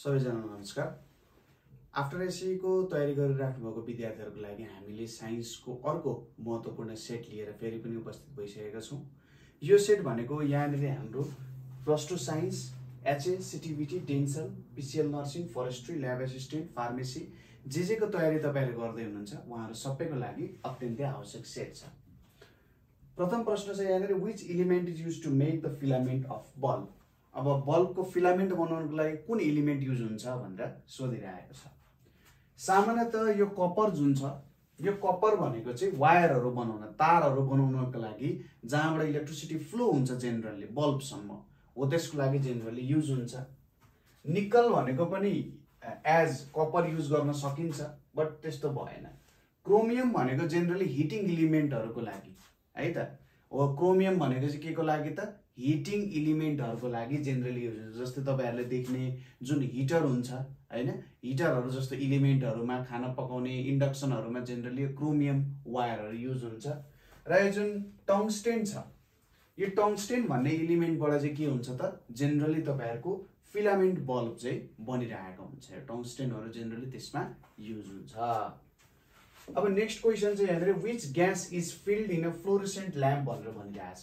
सबैजना नमस्कार। आफ्टर एसई को तयारी गरिराख्नु भएको विद्यार्थीहरूको लागि हामीले साइन्सको अर्को महत्त्वपूर्ण सेट लिएर फेरि पनि उपस्थित भइसकेका छौं। यो सेट भनेको यहाँनिर हाम्रो plus 2 science, HA, CTEVT, dental, PCL nursing, forestry, lab assistant, pharmacy जेको तयारी तपाईहरुले गर्दै हुनुहुन्छ उहाँहरु सबैको लागि अत्यन्तै आवश्यक सेट छ। प्रथम प्रश्न चाहिँ यहाँनिर which element is used to make the filament of bulb. अब बल्बको फिलामेन्ट बनाउनको लागि कुन एलिमेन्ट युज हुन्छ भनेर सोधिरहेको छ। सामान्यतः यो कपर जुन छ, यो कपर भनेको चाहिँ वायरहरु बनाउन, तारहरु बनाउनको लागि जहाँबाट इलेक्ट्रिसिटी फ्लो हुन्छ जेनरली बल्बसम्म हो त्यसको लागि जेनरली युज हुन्छ। निकल भनेको पनि एज कपर युज गर्न सकिन्छ बट त्यस्तो भएन। क्रोमियम भनेको जेनरली हिटिङ एलिमेन्टहरुको लागि है त। हो क्रोमियम भनेको चाहिँ केको लागि त हिटिङ एलिमेन्टहरुको लागि जेनरली युज हुन्छ। जस्तै तपाईहरुले देख्ने जुन हिटर हुन्छ हैन, हिटरहरु जस्तो एलिमेन्टहरुमा खाना पकाउने इन्डक्सनहरुमा जेनरली क्रोमियम वायरहरु युज हुन्छ। र यो जुन टंगस्टेन छ, यो टंगस्टेन भन्ने एलिमेन्टबाट चाहिँ के हुन्छ त जेनरली तपाईहरुको फिलामेन्ट बल्ब चाहिँ बनिरहेको हुन्छ। यो टंगस्टेनहरु जेनरली त्यसमा युज हुन्छ। अब नेक्स्ट क्वेशन चाहिँ यहाँनिर which gas is filled in a fluorescent lamp भनेर भनिरहेछ।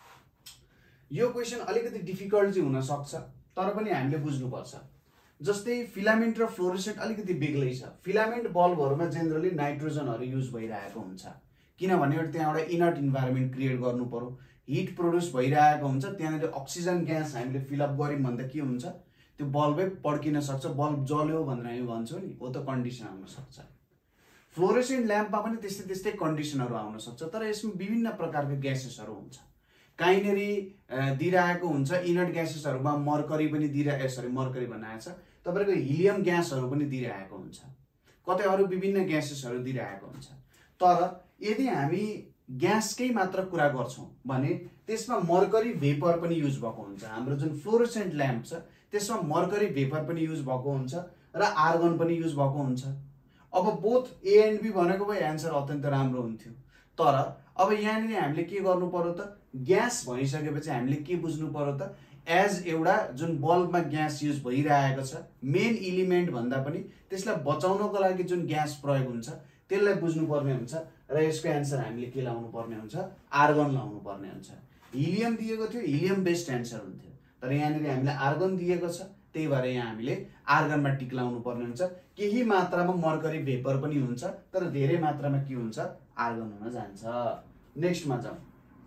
यो क्वेशन अलिकति डिफिकल्ट चाहिँ हुन सक्छ तर पनि हामीले बुझ्नु पर्छ। जस्तै फिलामेन्ट र फ्लोरोसेन्ट अलिकति बेग्लै छ। फिलामेन्ट बल्बहरुमा जेनरली नाइट्रोजनहरु युज भइरहेको हुन्छ किनभने त्यहाँ एउटा इनर्ट इन्भाइरोमेन्ट क्रिएट गर्नु पर्यो, हिट प्रोड्युस भइरहेको हुन्छ, त्यहाँनिर अक्सिजन ग्यास हामीले फिलअप गर्यौं भन्दा के हुन्छ त्यो बल्बै पड्किन सक्छ, बल्ब जल्यो भनेर हामी भन्छौं नि, हो त कन्डिसन आउन सक्छ। फ्लोरोसेन्ट ल्याम्पमा पनि त्यस्तै कन्डिसनहरु आउन सक्छ तर यसमा विभिन्न प्रकारका ग्यासेसहरु हुन्छ। काइनेरी दिइरहेको हुन्छ, इनर्ट ग्यासेसहरुमा मर्करी पनि मर्करी बनाएको छ, तपाईको हिलियम ग्यासहरु पनि दिइरहेको हुन्छ, कतै अरु विभिन्न ग्यासेसहरु दिइरहेको हुन्छ। तर यदि हामी ग्यासकै मात्र कुरा गर्छौं भने त्यसमा मर्करी भेपर पनि युज भएको हुन्छ। हाम्रो जुन फ्लोरोसेन्ट ल्याम्प छ त्यसमा मर्करी भेपर पनि युज भएको हुन्छ र आर्गन पनि युज भएको हुन्छ। अब बोथ ए एन्ड बी भनेको भए एन्सर अत्यन्त राम्रो हुन्थ्यो। तर अब यहाँनिर हामीले के गर्नु पर्यो त ग्यास भनिसकेपछि हामीले के बुझ्नु पर्यो त एज एउटा जुन बल्बमा ग्यास युज भइरहेको छ मेन एलिमेन्ट भन्दा पनि त्यसलाई बचाउनको लागि जुन ग्यास प्रयोग हुन्छ त्यसलाई बुझ्नु पर्ने हुन्छ र यसको एन्सर हामीले के लाउनु पर्ने हुन्छ, आर्गन लाउनु पर्ने हुन्छ। हिलियम दिएको थियो, हिलियम बेस्ड एन्सर हुन्थ्यो तर यहाँनिर हामीले आर्गन दिएको छ त्यही भएर यहाँ हामीले आर्गनमा टिक लाउनु पर्ने हुन्छ। केही मात्रामा मर्करी भेपर पनि हुन्छ तर धेरै मात्रामा के हुन्छ आर्गन हुन जान्छ। नेक्स्टमा जाउँ।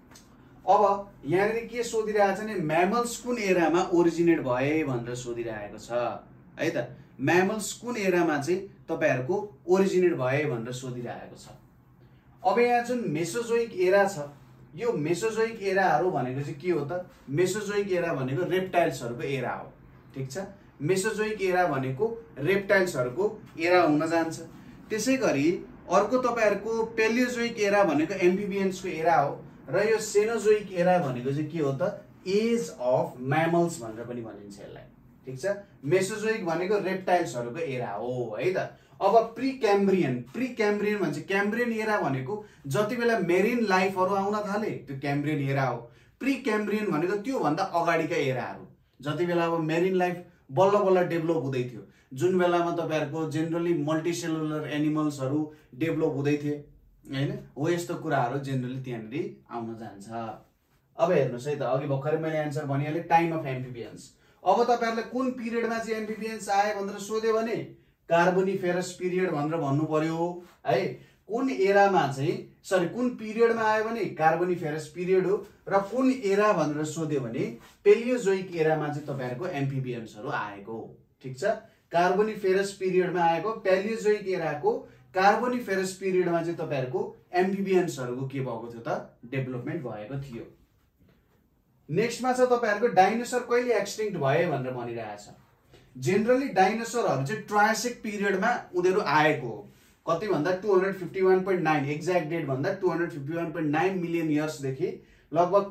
अब यहाँनिर के सोधिरहेछ नि म्यामल्स कुन एरामा ओरिजिनेट भए भनेर सोधिरहेको छ है त। म्यामल्स कुन एरामा चाहिँ तपाईहरुको ओरिजिनेट भए भनेर सोधिरहेको छ। अब यहाँ जुन मेसोजोइक एरा छ, यो मेसोजोइक एराहरु भनेको चाहिँ के हो त, मेसोजोइक एरा भनेको रेप्टाइल्सहरुको एरा हो, ठीक छ। मेसोजोइक एरा भनेको रेप्टाइल्सहरुको एरा हुन जान्छ। त्यसैगरी अर्को तपाईहरुको पेलियोजोइक एरा भनेको एम्फिबियन्सको एरा हो र यो सेनोजोइक एरा भनेको चाहिँ के हो त एज अफ म्यामल्स भनेर पनि भनिन्छ यसलाई, ठीक छ। मेसोजोइक भनेको रेप्टाइल्सहरुको एरा हो है त। अब प्री क्याम्ब्रियन भन्छ, क्याम्ब्रियन एरा भनेको जति बेला मेरिन लाइफहरु आउन थाले त्यो क्याम्ब्रियन एरा हो। प्री क्याम्ब्रियन भनेको त्यो भन्दा अगाडिका एराहरु, जति बेला अब मेरिन लाइफ बल्ल बल्ल डेभलप हुँदै थियो, जुन बेलामा तपाईहरुको जेनरली मल्टिसेलुलर एनिमल्सहरु डेभलप हुँदै थिए हैन, हो यस्तो कुराहरु जेनरली त्यहाँनिर आउन जान्छ। अब हेर्नुस् है त, अघि भर्खरै मैले एन्सर भनिहाले टाइम अफ एम्फिबियन्स। अब तपाईहरुले कुन पिरियडमा चाहिँ एम्फिबियन्स आए भनेर सोध्यो भने कार्बोनिफेरस पिरियड भनेर भन्नु पर्यो है। कुन एरामा चाहिँ कुन पिरियडमा आयो भने कार्बोनिफेरस पिरियड हो र कुन एरा भनेर सोध्यो भने पेलियोजोइक एरामा चाहिँ तपाईहरुको एम्फिबियन्सहरु आएको हो, ठीक छ। कार्बोनिफेरस पिरियडमा आएको पेलियोजोइक एराको कार्बोनिफेरस पिरियडमा चाहिँ तपाईहरुको एम्फिबियन्सहरुको के भएको थियो त डेभलपमेन्ट भएको थियो। नेक्स्टमा छ तपाईहरुको डाइनोसर कहिले एक्सटिंक्ट भए भनेर भनिरहेछ। जेनरली डाइनोसरहरु चाहिँ ट्रायसिक पिरियडमा उनीहरु आएको हो। कति भन्दा 251.9 एक्ज्याक्ट डेट भन्दा 251.9 मिलियन इयर्स देखि लगभग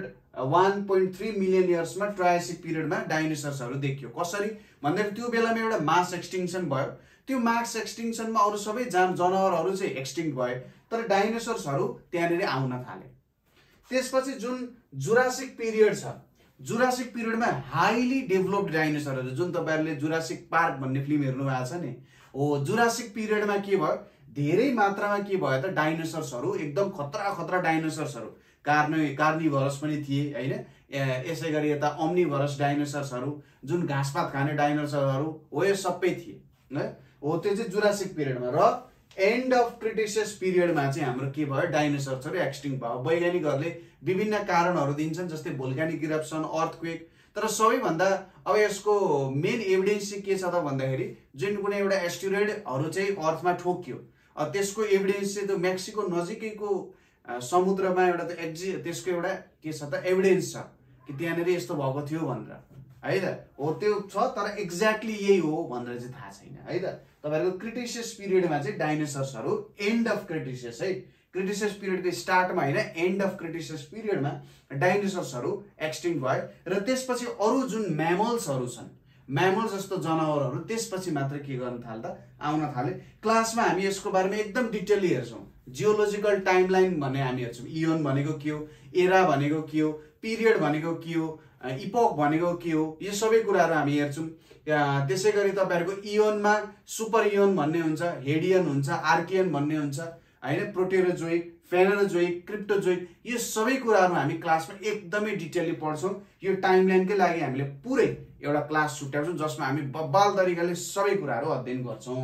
201.3 मिलियन इयर्समा ट्रायसिक पिरियडमा डाइनोसर्सहरु देखियो। कसरी भन्दा त्यो बेलामा एउटा मास एक्सटिंक्सन भयो, त्यो मास एक्सटिंक्सनमा अरु सबै जनावरहरु चाहिँ एक्सटिंक्ट भए तर डाइनोसर्सहरु त्यहाँनिर आउन थाले। त्यसपछि जुन जुरासिक पिरियड छ, जुरासिक पिरियडमा हाइली डेभलप्ड डाइनोसरहरू, जुन तपाईहरुले जुरासिक पार्क भन्ने फिल्म हेर्नु भएको छ नि, हो जुरासिक पिरियडमा के भयो, धेरै मात्रामा के भयो त डाइनोसर्सहरू, एकदम खतरा खतरा डाइनोसर्सहरू, कार्निभरस पनि थिए हैन, यसै गरी यता ओम्निभरस डाइनोसर्सहरू, जुन घाँसपात खाने डाइनोसरहरू हो, यो सबै थिए है। हो त्यो चाहिँ जुरासिक पिरियडमा। र एन्ड अफ क्रिटेसियस पिरियडमा चाहिँ हाम्रो के भयो, डाइनोसर्सहरू एक्सटिङ भयो। वैज्ञानिकहरूले विभिन्न कारणहरू दिन्छन्, जस्तै भोल्कानिक इरप्सन, अर्थक्वेक, तर सबैभन्दा अब यसको मेन एभिडेन्स चाहिँ के छ त भन्दाखेरि जुन कुनै एउटा एस्टेरोइडहरू चाहिँ अर्थमा ठोक्यो, त्यसको एभिडेन्स चाहिँ त्यो मेक्सिको नजिकैको समुद्रमा एउटा त्यसको एउटा के छ त एभिडेन्स छ कि त्यहाँनिर यस्तो भएको थियो भनेर है त। हो त्यो छ, तर एक्ज्याक्टली यही हो भनेर चाहिँ थाहा छैन है त। तपाईहरुको क्रिटेसियस पिरियडमा चाहिँ डाइनोसर्सहरू एन्ड अफ क्रिटेसियस है, क्रिटेसियस पिरियडको स्टार्टमा हैन, एन्ड अफ क्रिटेसियस पिरियडमा डाइनोसर्सहरू एक्सटिङ भयो। र त्यसपछि अरु जुन म्यामल्सहरू छन्, म्यामल जस्तो जनावरहरू त्यसपछि मात्र के गर्न थाल्दा आउन थाले। क्लासमा हामी यसको बारेमा एकदम डिटेलली हेर्छौं। जियोलोजिकल टाइमलाइन भन्ने हामी हेर्छौं, इयोन भनेको के हो, एरा भनेको के हो, पिरियड भनेको के हो, इपोक भनेको के हो, यो सबै कुराहरू हामी हेर्छौं। त्यसै गरी तपाईहरुको इयोनमा सुपर इयोन भन्ने हुन्छ, हेडियन हुन्छ, आर्कियन भन्ने हुन्छ हैन, प्रोटेरोजोइक, फेनोजोइक, क्रिप्टोजोइक, यो सबै कुराहरू हामी क्लासमा एकदमै डिटेलली पढ्छौं। यो टाइमलाइनकै लागि हामीले पुरै एउटा क्लास छुट्याउँछौं जसमा हामी बब्बाल तरिकाले सबै कुराहरू अध्ययन गर्छौं।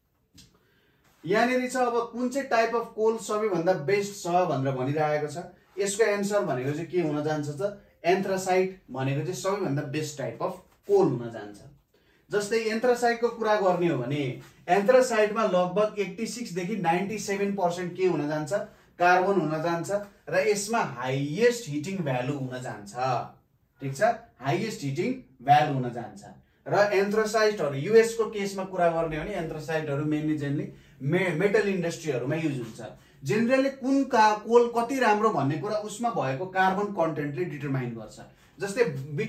यहाँनिर छ अब कुन चाहिँ टाइप अफ कोल सबैभन्दा बेस्ट छ भनेर भनिरहेको छ। यसको एन्सर भनेको चाहिँ के हुन जान्छ त, एन्थ्रासाइट भनेको चाहिँ सबैभन्दा बेस्ट टाइप अफ कोल हुन जान्छ। जस्तै एन्थ्रासाइटको कुरा गर्ने हो भने एन्थ्रासाइटमा लगभग 86 देखि 97% के हुन जान्छ, कार्बन हुन जान्छ, र यसमा हाईएस्ट हिटिङ भ्यालु हुन जान्छ। ठीक छ, हाईएस्ट हिटिङ भ्यालु हुन जान्छ। र एन्थ्रासाइटहरू युएस को केसमा कुरा गर्ने हो भने एन्थ्रासाइटहरू मेनली जेनरली मेटल इन्डस्ट्रीहरूमा युज हुन्छ। जेनरली कुन कोल कति राम्रो भन्ने कुरा उसमा भएको कार्बन कन्टेन्टले डिटरमाइन गर्छ। जस्तै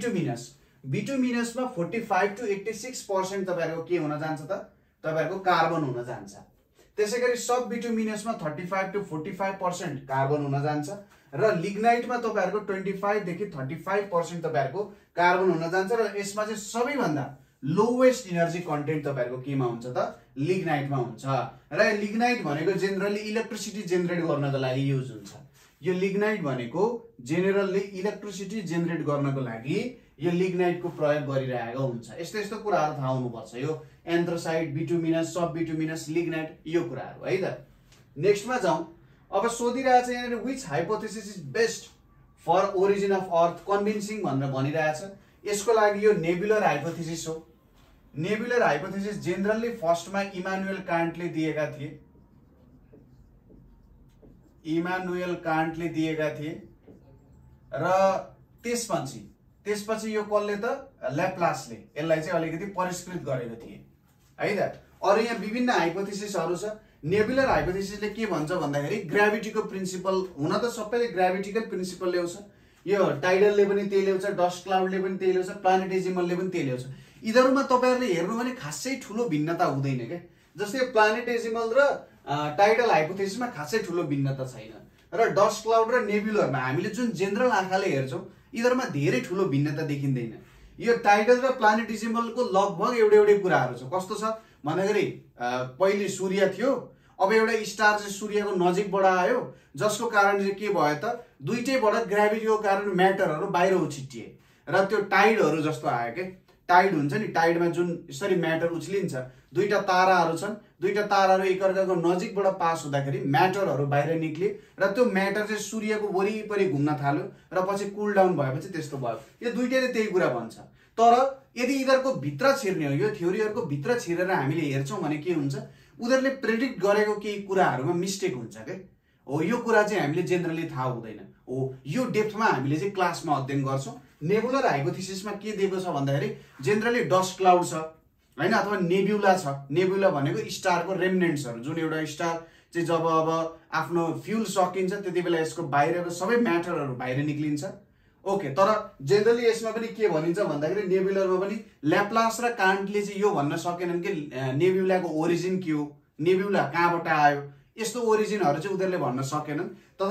बिटुमिनसमा 45 to 86% तपाईहरुको के हुन जान्छ त, तपाईहरुको कार्बन हुन जान्छ। त्यसैगरी सब बिटुमिनसमा 35 to 45% कार्बन हुन जान्छ, र लिग्नाइटमा तपाईहरुको 25 देखि 35% तपाईहरुको कार्बन हुन जान्छ। र यसमा चाहिँ सबैभन्दा लोवेस्ट एनर्जी कन्टेन्ट तपाईहरुको केमा हुन्छ त, लिग्नाइटमा हुन्छ। र लिग्नाइट भनेको जेनरली इलेक्ट्रिसिटी जेनेरेट गर्नको लागि युज हुन्छ। यो लिग्नाइट भनेको जेनरली इलेक्ट्रिसिटी जेनेरेट गर्नको लागि यो लिग्नाइटको प्रयोग गरिरहेको हुन्छ। यस्तो यस्तो कुराहरु थाहा हुनुपर्छ। यो anthracite, bituminous, sub bituminous, lignite, यो कुराहरु है त। नेक्स्टमा जाउँ। अब सोधिरहेछ यहाँनिर which hypothesis is best for origin of earth convincing भनेर भनिरहेछ। यसको लागि यो नेबुलर हाइपोथेसिस हो। नेबुलर हाइपोथेसिस जेनरली फर्स्टमा इमानुएल कान्टले दिएका थिए, इमानुएल कान्टले दिएका थिए, र त्यसपछि यो कसले त, ल्याप्लासले यसलाई चाहिँ अलिकति परिष्कृत गरेको थिए है त। अरु यहाँ विभिन्न हाइपोथेसिसहरु छ। नेबुलर हाइपोथेसिसले के भन्छ भन्दाखेरि ग्राभिटीको प्रिन्सिपल, हुन त सबैले ग्राभिटीकै प्रिन्सिपल ल्याउँछ, यो टाइडलले पनि त्यही ल्याउँछ, डस्ट क्लाउडले पनि त्यही ल्याउँछ, प्लानेटेजिमलले पनि त्यही ल्याउँछ। यिनीहरुमा तपाईहरुले हेर्नु भने खासै ठुलो भिन्नता हुँदैन के। जस्तै प्लानेटेजिमल र टाइडल हाइपोथेसिसमा खासै ठुलो भिन्नता छैन, र डस्ट क्लाउड र नेबुलरमा हामीले जुन जेनरल आँखाले हेर्छौं यिनीहरुमा धेरै ठुलो भिन्नता देखिँदैन। यो टाइडल र प्लानेटेजिमलको लगभग एउटै कुराहरु छ। कस्तो छ भन्दाखेरि पहिले सूर्य थियो, अब एउटा स्टार चाहिँ सूर्यको नजिकबाट आयो, जसको कारण चाहिँ के भयो त, दुईटैबाट ग्राभिटीको कारण म्याटरहरु बाहिर उछिटिए, र त्यो टाइडहरु जस्तो आयो के। टाइड हुन्छ नि, टाइडमा जुन यसरी म्याटर उछलिन्छ, दुईटा ताराहरु छन्, दुईटा ताराहरु एकअर्काको नजिकबाट पास हुँदाखेरि म्याटरहरु बाहिर निक्ले, र त्यो म्याटर चाहिँ सूर्यको वरिपरि घुम्न थाल्यो, र पछि कुल डाउन भएपछि त्यस्तो भयो। यो दुईटैले त्यही कुरा भन्छ। तर यदि यिनीहरुको भित्र छिर्ने हो, यो थ्योरीहरुको भित्र छिरेर हामीले हेर्छौं भने के हुन्छ, उनीहरुले प्रेडिक्ट गरेको केही कुराहरुमा मिस्टेक हुन्छ के। हो यो कुरा चाहिँ हामीले जेनरली थाहा हुँदैन। हो यो डेप्थमा हामीले चाहिँ क्लासमा अध्ययन गर्छौं। नेबुलर हाइपोथेसिसमा के दिएको छ भन्दाखेरि जेनरली डस्ट क्लाउड छ हैन, अथवा नेबुला छ। नेबुला भनेको स्टारको रेमिनेन्ट्सहरु, जुन एउटा स्टार चाहिँ जब अब आफ्नो फ्युल सकिन्छ त्यति बेला यसको बाहिरको सबै म्याटरहरु बाहिर निक्लिन्छ। ओके, तर जेनरली यसमा पनि के भनिन्छ भन्दाखेरि नेबुलरमा पनि ल्याप्लास र कान्टले चाहिँ यो भन्न सकेनन् कि नेबुलाको ओरिजिन के हो, नेबुला कहाँबाट आयो, यस्तो ओरिजिनहरु चाहिँ उनीहरुले भन्न सकेनन्। तथापि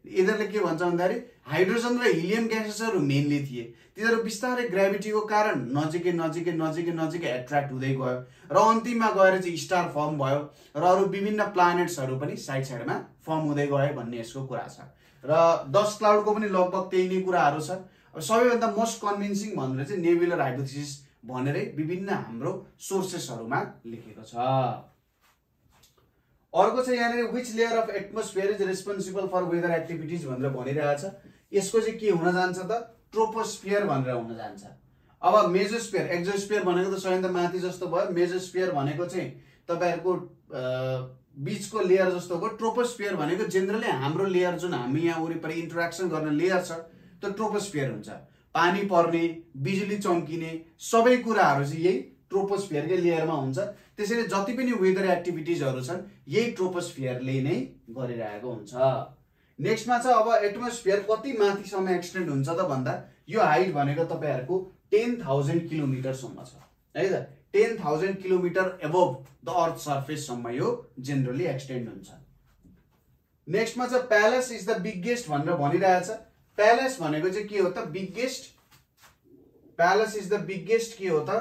यिनीहरूले के भन्छ भन्दाखेरि हाइड्रोजन र हिलियम ग्यासेसहरू मेनली थिए। तिनीहरू बिस्तारै ग्राभिटीको कारण नजिकै नजिकै नजिकै नजिकै एट्र्याक्ट हुँदै गयो र अन्तिममा गएर चाहिँ स्टार फर्म भयो र अरू विभिन्न प्लानेट्सहरू पनि साइड साइडमा फर्म हुँदै गयो भन्ने यसको कुरा छ। र डस्ट क्लाउडको पनि लगभग त्यही नै कुराहरू छ। अब सबैभन्दा मोस्ट कन्भिन्सिङ भनेर चाहिँ नेबुलर हाइपोथेसिस भनेरै विभिन्न हाम्रो सोर्सेसहरूमा लेखेको छ। अर्को चाहिँ यहाँनिर which layer of atmosphere is responsible for weather activities भनेर भनिरहेछ। यसको चाहिँ के हुन जान्छ त ट्रोपोस्फियर भनेर हुन जान्छ। अब मेजोस्फियर एक्जोस्फियर भनेको त सबैभन्दा माथि जस्तो भयो, मेजोस्फियर भनेको चाहिँ तपाईहरुको बीचको लेयर जस्तो भयो। ट्रोपोस्फियर भनेको जेनरली हाम्रो लेयर जुन हामी यहाँ वरिपरि इन्टरेक्सन गर्ने लेयर छ त्यो ट्रोपोस्फियर हुन्छ। पानी पर्ने, बिजुली चम्किने सबै कुराहरू चाहिँ यही ट्रोपोस्फियरकै लेयरमा हुन्छ। त्यसैले जति पनि वेदर एक्टिभिटिजहरू छन् यही ट्रोपोस्फियरले नै गरिरहेको हुन्छ। नेक्स्टमा छ अब एटमोस्फियर कति माथिसम्म एक्सटेन्ड हुन्छ त भन्दा यो हाइट भनेको तपाईहरुको 10,000 किलोमिटरसम्म छ है त। 10,000 kilometre above the earth surface सम्म यो जेनरली एक्सटेन्ड हुन्छ। नेक्स्टमा छ प्यालेस इज द बिगेस्ट भनेर भनिरहेछ। प्यालेस भनेको चाहिँ के हो त biggest, palace is the biggest के हो त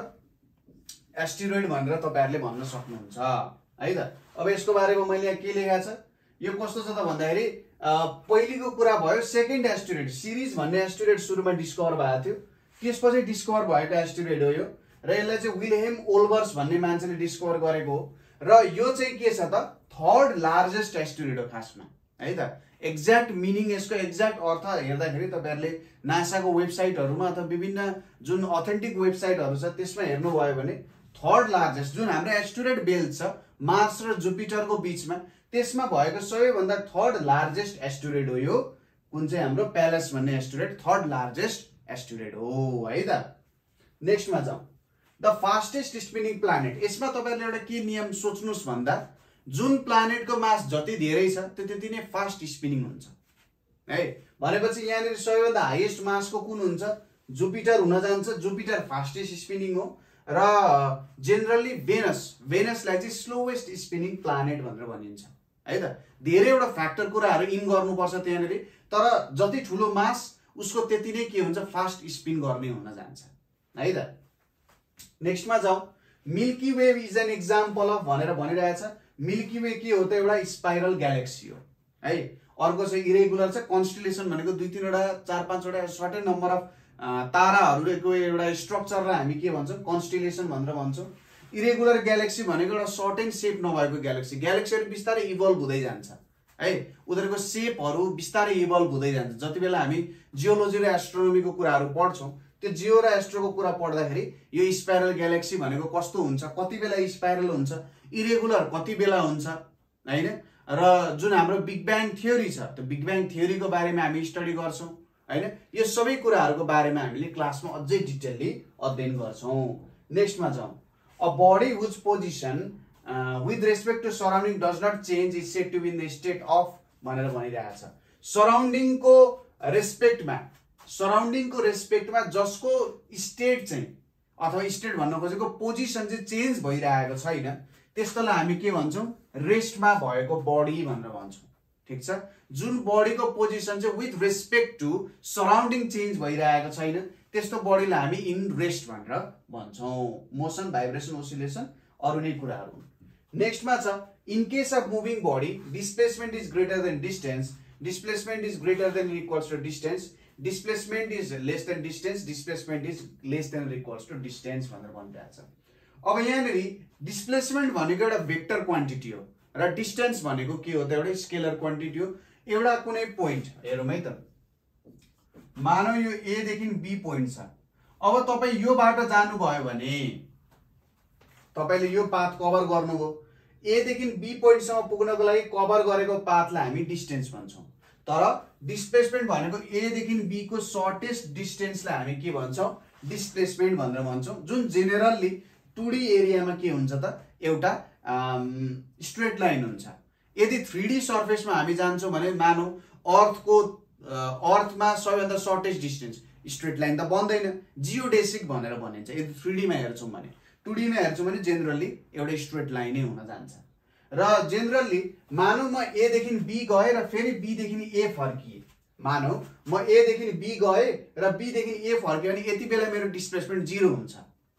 एस्टेरोइड भनेर तपाईहरुले भन्न सक्नुहुन्छ है त। अब यसको बारेमा मैले यहाँ के लेखेको छ, यो कस्तो छ त भन्दाखेरि पहिलेको कुरा भयो सेकेन्ड एस्टेरोइड सिरिज भन्ने एस्टेरोइड सुरुमा डिस्कभर भएको थियो, त्यसपछि डिस्कभर भएको एस्टेरोइड हो यो र यसलाई चाहिँ विल्हेम ओल्बर्स भन्ने मान्छेले डिस्कभर गरेको हो र यो चाहिँ के छ त थर्ड लार्जेस्ट एस्टेरोइड हो खासमा है त। एक्ज्याक्ट मिनिङ यसको एक्ज्याक्ट अर्थ हेर्दाखेरि तपाईहरुले नासाको वेबसाइटहरुमा अथवा विभिन्न जुन अथेन्टिक वेबसाइटहरु छ त्यसमा हेर्नुभयो भने थर्ड लार्जेस्ट जुन हाम्रो एस्टेरोइड बेल्ट छ मार्स र जुपिटरको बीचमा त्यसमा भएको सबैभन्दा थर्ड लार्जेस्ट एस्टेरोइड हो यो कुन चाहिँ हाम्रो प्यालेस भन्ने एस्टेरोइड थर्ड लार्जेस्ट एस्टेरोइड हो है त। नेक्स्टमा जाउँ द फास्टेस्ट स्पिनिङ प्लानेट। यसमा तपाईहरुले एउटा के नियम सोच्नुस् भन्दा जुन प्लानेटको मास जति धेरै छ त्यो त्यति नै फास्ट स्पिनिङ हुन्छ है। भनेपछि यहाँनिर सबैभन्दा हाईएस्ट मासको कुन हुन्छ जुपिटर हुन जान्छ। जुपिटर फास्टेस्ट स्पिनिङ हो र जेनरली भेनसलाई चाहिँ स्लोवेस्ट स्पिनिङ प्लानेट भनेर भनिन्छ है त। धेरैवटा फ्याक्टर कुराहरू इन गर्नुपर्छ त्यहाँनिर, तर जति ठुलो मास उसको त्यति नै के हुन्छ फास्ट स्पिन गर्ने हुन जान्छ है त। नेक्स्टमा जाउँ Milky Way is an example of भनेर भनिरहेछ। मिल्की वे के हो त एउटा स्पाइरल ग्यालेक्सी हो है। अर्को चाहिँ इरेगुलर छ कन्स्टेलेसन भनेको 2-3 वटा 4-5 वटा सर्टेन नम्बर अफ ताराहरूको एउटा स्ट्रक्चरलाई हामी के भन्छौँ कन्स्टेलेसन भनेर भन्छौँ। इरेगुलर ग्यालेक्सी भनेको एउटा सर्टेन सेप नभएको ग्यालेक्सी। ग्यालेक्सीहरू बिस्तारै इभल्भ हुँदै जान्छ है, उनीहरूको सेपहरू बिस्तारै इभल्भ हुँदै जान्छ। जति बेला हामी जियोलोजी र एस्ट्रोनोमीको कुराहरू पढ्छौँ त्यो जियो र एस्ट्रोको कुरा पढ्दाखेरि यो स्पाइरल ग्यालेक्सी भनेको कस्तो हुन्छ, कति बेला स्पाइरल हुन्छ, इरेगुलर कति बेला हुन्छ हैन। र जुन हाम्रो बिग ब्याङ थ्योरी छ त्यो बिग ब्याङ थ्योरीको बारेमा हामी स्टडी गर्छौँ हैन। यो सबै कुराहरूको बारेमा हामीले क्लासमा अझै डिटेलली अध्ययन गर्छौँ। नेक्स्टमा जाउँ a body whose position with respect to surrounding does not change is said to be in the state of भनेर भनिरहेछ। सराउन्डिङको रेस्पेक्टमा जसको स्टेट चाहिँ अथवा स्टेट भन्न खोजेको पोजिसन चाहिँ चेन्ज भइरहेको छैन त्यस्तोलाई हामी के भन्छौँ रेस्टमा भएको बडी भनेर भन्छौँ। ठिक छ। जुन बडीको पोजिसन चाहिँ with respect to surrounding change भइरहेको छैन त्यस्तो बडीलाई हामी इन रेस्ट भनेर भन्छौँ। मोसन भाइब्रेसन ओसिलेसन अरू नै कुराहरू। नेक्स्टमा छ in case of moving body displacement is greater than distance, displacement is greater than equals to distance, displacement is less than distance, displacement is less than equals to distance भनेर भनिरहेछ। अब यहाँनिर displacement भनेको एउटा भेक्टर क्वान्टिटी हो र distance भनेको के हो त एउटा स्केलर क्वान्टिटी हो। एउटा कुनै पोइन्ट हेरौँ है त, मानौ यो ए देखि बी पोइन्ट छ। अब तपाईँ यो बाटो जानुभयो भने तपाईले यो पाथ कभर गर्नुभयो, ए देखि बी पोइन्टसम्म पुग्नको लागि कभर गरेको पाथलाई हामी डिस्टेन्स भन्छौँ। तर डिस्प्लेसमेन्ट भनेको ए देखि बी को सर्टेस्ट डिस्टेन्सलाई हामी के भन्छौँ डिस्प्लेसमेन्ट भनेर भन्छौँ। जुन जेनेरली 2D एरियामा के हुन्छ त एउटा स्ट्रेट लाइन हुन्छ। यदि 3D सर्फेसमा हामी जान्छौँ भने मानौ अर्थमा सबैभन्दा सर्टेस्ट डिस्टेन्स स्ट्रेट लाइन त बन्दैन, जियोडेसिक भनेर भनिन्छ। यदि 3D मा हेर्छौँ भने 2D मा हेर्छौँ भने जेनरली एउटा स्ट्रेट लाइनै हुन जान्छ। र जेनरली मानौ म ए देखि बी गए र फेरि बी देखि ए फर्किए, मानौ म ए देखि बी गए र बी देखि ए फर्किए भने यति बेला मेरो डिस्प्लेसमेन्ट 0 हुन्छ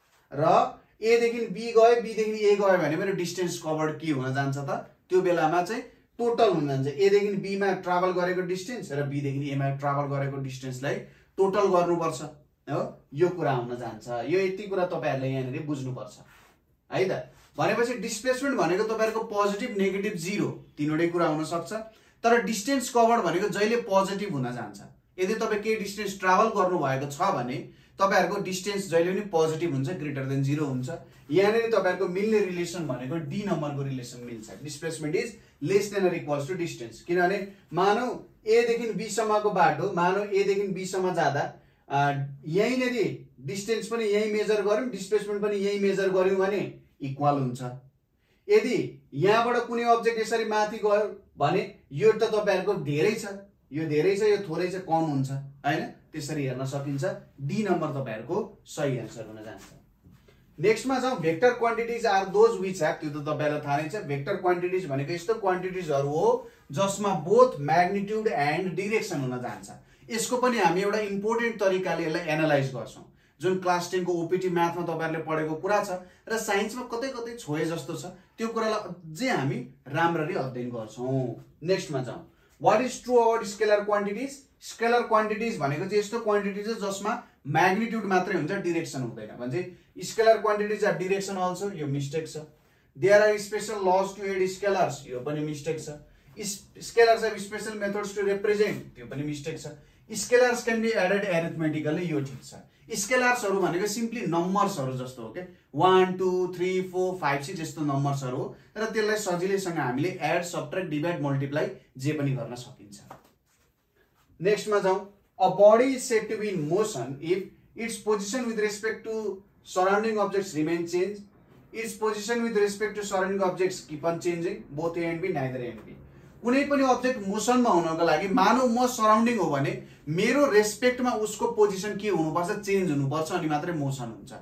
र ए देखि बी गए बी देखि ए गए भने मेरो डिस्टेन्स कभर्ड के हुन जान्छ त, त्यो बेलामा चाहिँ टोटल हुन जान्छ ए देखि बी मा ट्राभल गरेको डिस्टेन्स र बी देखि ए मा ट्राभल गरेको डिस्टेन्सलाई टोटल गर्नुपर्छ हो, यो कुरा हुन जान्छ। यो यति कुरा तपाईहरुले यहाँनेरि बुझ्नुपर्छ है त। भनेपछि डिस्प्लेसमेन्ट भनेको तपाईहरुको पोजिटिभ नेगेटिभ 0 तीनवटै कुरा हुन सक्छ, तर डिस्टेन्स कभर्ड भनेको जहिले पोजिटिभ हुन जान्छ। यदि तपाई के डिस्टेन्स ट्राभल गर्नु भएको छ भने तपाईहरुको डिस्टेन्स जहिले पनि पोजिटिभ हुन्छ, ग्रेटर देन 0 हुन्छ। यहाँनेरि तपाईहरुको मिल्ने रिलेसन भनेको डी नम्बरको रिलेसन मिल्छ, displacement is less than or equals to distance. किनभने मानौ ए देखि बी सम्मको बाटो, मानौ ए देखि बी सम्म जाँदा यहीँनेरि डिस्टेन्स पनि यही मेजर गर्यौं, डिस्प्लेसमेन्ट पनि यही मेजर गर्यौं भने इक्वल हुन्छ। यदि यहाँबाट कुनै अब्जेक्ट यसरी माथि गयो भने यो त तपाईहरुको धेरै छ, यो धेरै छ, यो थोरै छ, कम हुन्छ हैन, त्यसरी हेर्न सकिन्छ। डी नम्बर तपाईहरुको सही आन्सर हुन जान्छ। नेक्स्टमा जाउँ, vector quantities are those which have, त्यो त तपाईहरुलाई थाहा नै छ। भेक्टर क्वान्टिटिज भनेको यस्तो क्वान्टिटिजहरु हो जसमा बोथ म्याग्निट्युड एन्ड डाइरेक्सन हुन जान्छ। यसको पनि हामी एउटा इम्पोर्टेन्ट तरिकाले यसलाई एनालाइज गर्छौं, जुन क्लास 10 को ओपीटी म्याथमा तपाईहरुले पढेको कुरा छ र साइन्समा कतै कतै छोए जस्तो छ, त्यो कुरालाई अझै हामी राम्ररी अध्ययन गर्छौं। नेक्स्टमा जाउँ, what is true about scalar quantities. Scalar quantities भनेको चाहिँ यस्तो क्वान्टिटिज हो जसमा म्याग्निट्युड मात्रै हुन्छ, डाइरेक्सन हुँदैन। भन्छ scalar quantities are direction also, यो मिस्टेक छ। There are special laws to add scalars, यो पनि मिस्टेक छ। Scalars have special methods to represent, त्यो पनि मिस्टेक छ। Scalars can be added arithmetically, यो ठीक छ। स्केलर्सहरु भनेको सिम्पली नम्बर्सहरु जस्तो हो के, 1 2 3 4 5 6 जस्तो नम्बर्सहरु हो र त्यसलाई सजिलैसँग हामीले एड सबट्र्याक्ट डिभाइड मल्टिप्लाई जे पनि गर्न सकिन्छ। नेक्स्टमा जाउँ, a body is said to be in motion if its position with respect to surrounding objects remain change, its position with respect to surrounding objects keep on changing, both A and B, neither A and B. कुनै पनि object मोसनमा हुनको लागि मानौ म surrounding हो भने मेरो रेस्पेक्टमा उसको पोजिसन के हुनुपर्छ, चेन्ज हुनुपर्छ, अनि मात्रै मोसन हुन्छ।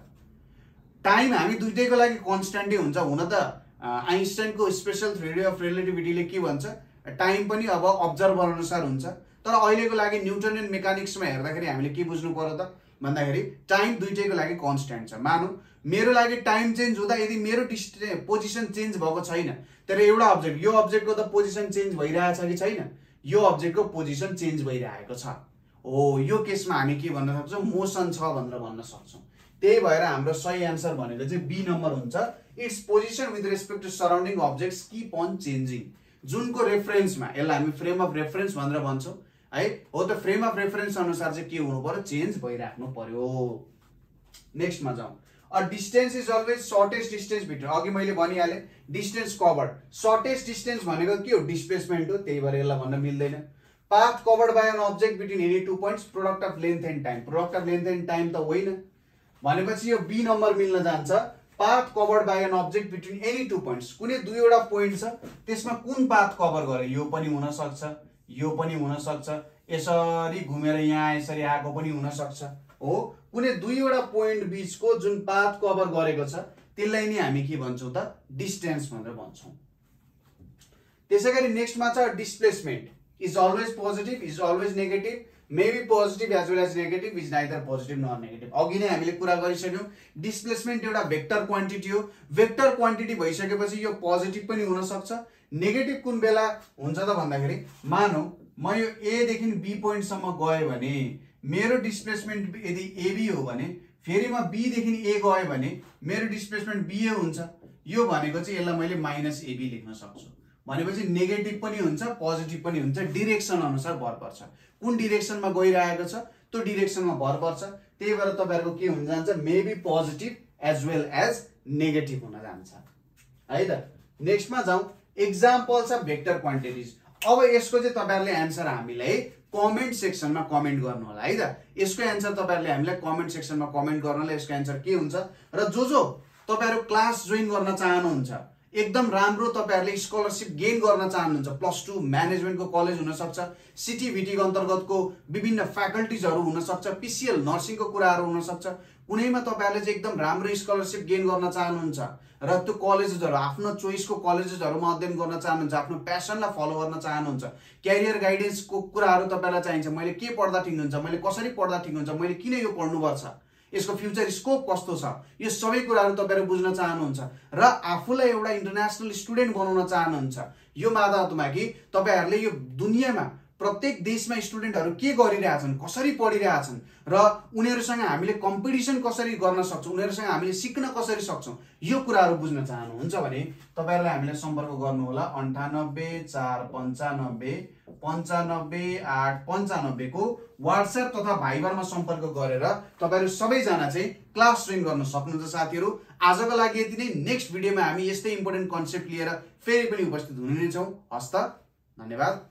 टाइम हामी दुईटैको लागि कन्स्ट्यान्टै हुन्छ। हुन त आइन्स्टाइनको स्पेशल थ्योरी अफ रिलेटिभिटीले के भन्छ, टाइम पनि अब अब्जर्भर अनुसार हुन्छ, तर अहिलेको लागि न्युटनियन मेकानिक्समा हेर्दाखेरि हामीले के बुझ्नु पर्यो त भन्दाखेरि टाइम दुईटैको लागि कन्स्ट्यान्ट छ। मानौ मेरो लागि टाइम चेन्ज हुँदा यदि मेरो पोजिसन चेन्ज भएको छैन, तर एउटा अब्जेक्ट, यो अब्जेक्टको त पोजिसन चेन्ज भइरहेछ कि छैन, यो अब्जेक्टको पोजिसन चेन्ज भइरहेको छ, हो यो केसमा हामी के भन्न सक्छौं, मोसन छ भनेर भन्न सक्छौं। त्यही भएर हाम्रो सही आन्सर भनेको चाहिँ बी नम्बर हुन्छ, its position with respect to surrounding objects keep on changing. जुनको रेफरेन्समा, यसलाई हामी फ्रेम अफ रेफरेन्स भनेर भन्छौं है, हो त फ्रेम अफ रेफरेन्स अनुसार चाहिँ के हुनु पर्यो, चेन्ज भइराख्नु पर्यो। नेक्स्टमा जाउँ, a distance is always shortest distance between, अघि मैले भनिहाले डिस्टेन्स कभर्ड, सर्टेस्ट डिस्टेन्स भनेको के हो, डिस्प्लेसमेन्ट हो, त्यही भएर यसलाई भन्न मिल्दैन। Path covered by an object between any two points, product of length and time, product of length and time त होइन, भनेपछि यो बी नम्बर मिल्न जान्छ। Path covered by an object between any two points, कुनै दुईवटा पोइन्ट छ त्यसमा कुन पाथ कभर गरे, यो पनि हुन सक्छ, यो पनि हुन सक्छ, यसरी घुमेर यहाँ यसरी आएको पनि हुन सक्छ, हो कुनै दुईवटा पोइन्ट बीचको जुन पाथ कभर गरेको छ त्यसलाई नै हामी के भन्छौं त, डिस्टेन्स भनेर भन्छौं। त्यसैगरी नेक्स्टमा छ, displacement is always positive, is always negative, may be positive as well as negative, is neither positive nor negative. अघि नै हामीले कुरा गरिसक्यौं, डिस्प्लेसमेन्ट एउटा भेक्टर क्वान्टिटी हो। भेक्टर क्वान्टिटी भइसकेपछि यो पोजिटिभ पनि हुन सक्छ, नेगेटिभ कुन बेला हुन्छ त भन्दाखेरि, मानौ म यो ए देखि बी पोइन्ट सम्म गए भने मेरो डिस्प्लेसमेन्ट यदि एबी हो भने, फेरि म बी देखि ए गए भने मेरो डिस्प्लेसमेन्ट बी ए हुन्छ, यो भनेको चाहिँ यसलाई मैले माइनस एबी लेख्न सक्छु। भनेपछि नेगेटिभ पनि हुन्छ, पोजिटिभ पनि हुन्छ, डाइरेक्सन अनुसार भर पर्छ, कुन डाइरेक्सनमा गइरहेको छ त्यो डाइरेक्सनमा भर पर्छ। त्यही भएर तपाईहरुको के हुन जान्छ, may be positive as well as negative हुन जान्छ है त। नेक्स्टमा जाउँ, एक्जाम्पल्स अफ भेक्टर क्वान्टिटिज। अब यसको चाहिँ तपाईहरुले आन्सर हामीलाई कमेन्ट सेक्सनमा कमेन्ट गर्नु होला है त। यसको आन्सर तपाईहरुले हामीलाई कमेन्ट सेक्सनमा कमेन्ट गर्नु होला, यसको आन्सर के हुन्छ। र जो जो तपाईहरु क्लास जोइन गर्न चाहनुहुन्छ, एकदम राम्रो तपाईहरुले स्कलरशिप गेन गर्न चाहनुहुन्छ, +2 म्यानेजमेन्टको कलेज हुन सक्छ, सिटीभिटी को अन्तर्गतको विभिन्न फ्याकल्टिजहरु हुन सक्छ, पीसीएल नर्सिङको कुराहरु हुन सक्छ, कुनैमा तपाईहरुले चाहिँ एकदम राम्रो स्कलरशिप गेन गर्न चाहनुहुन्छ र त्यो कलेजेसहरु आफ्नो चोइसको कलेजेसहरुमा अध्ययन गर्न चाहनुहुन्छ, आफ्नो प्यासनलाई फलो गर्न चाहनुहुन्छ, क्यारियर गाइडेन्सको कुराहरु तपाईलाई चाहिन्छ, मैले के पढ्दा ठिक हुन्छ, मैले कसरी पढ्दा ठिक हुन्छ, मैले किन यो पढ्नुपर्छ, यसको फ्युचर स्कोप कस्तो छ, यो सबै कुराहरु तपाईहरु बुझ्न चाहनुहुन्छ र आफूलाई एउटा इन्टरनेशनल स्टुडेन्ट बनाउन चाहनुहुन्छ, यो माध्यममा कि तपाईहरुले यो दुनियाँमा प्रत्येक देशमा स्टुडेन्टहरु के गरिरहेछन्, कसरी पढिरहेछन् र उनीहरुसँग हामीले कम्पिटिसन कसरी गर्न सक्छौं, उनीहरुसँग हामीले सिक्न कसरी सक्छौं, यो कुराहरु बुझ्न चाहनुहुन्छ भने तपाईहरुले हामीलाई सम्पर्क गर्नु होला 9849595895 को व्हाट्सएप तथा भाइबरमा सम्पर्क गरेर तपाईहरु सबैजना चाहिँ क्लास जोइन गर्न सक्नुहुन्छ। साथीहरु आजको लागि यति नै। नेक्स्ट भिडियोमा हामी यस्तै इम्पोर्टेन्ट कन्सेप्ट लिएर फेरि पनि उपस्थित हुने नै छौं। हस्त, धन्यवाद।